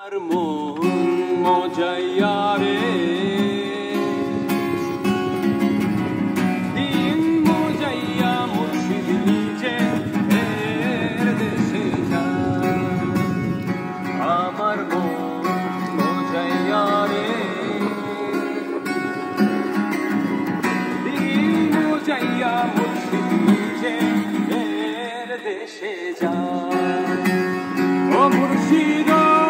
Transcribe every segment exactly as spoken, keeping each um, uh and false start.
আর মন মজাইয়া রে দিন মজাইয়া মুর্শিদ নিজে এর দেশে যায় আমার মন মজাইয়া রে দিন মজাইয়া মুর্শিদ নিজে এর দেশে যায় ও মুর্শিদ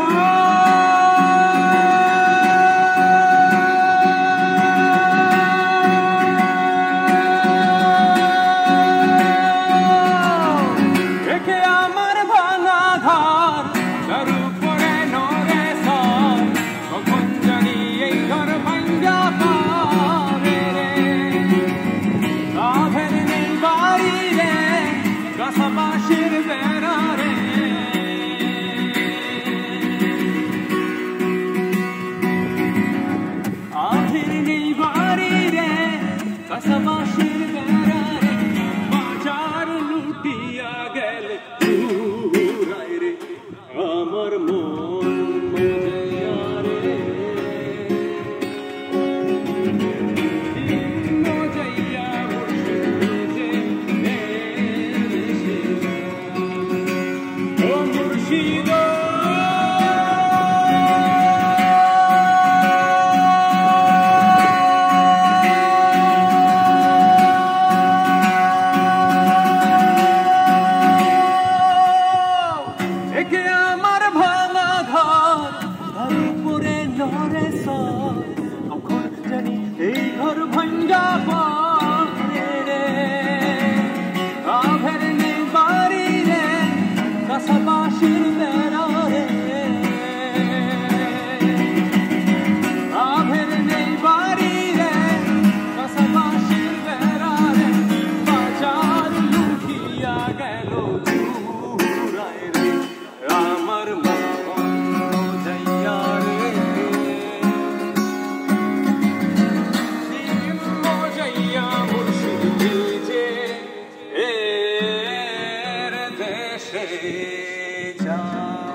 আমার মন মজাইয়া রে মজাইয়া ও মুর্শিদ এই ঘর ভাঙ্গা পড়ে রে আভের নেই বাড়ি রে কাছাবাসীর বেড়া রে আভের নেই বাড়ি রে কাছাবাসীর বেড়া রে বাজার লুকিয়া গেল চুরায় রে আমার মন মজাইয়া রে দেশে যা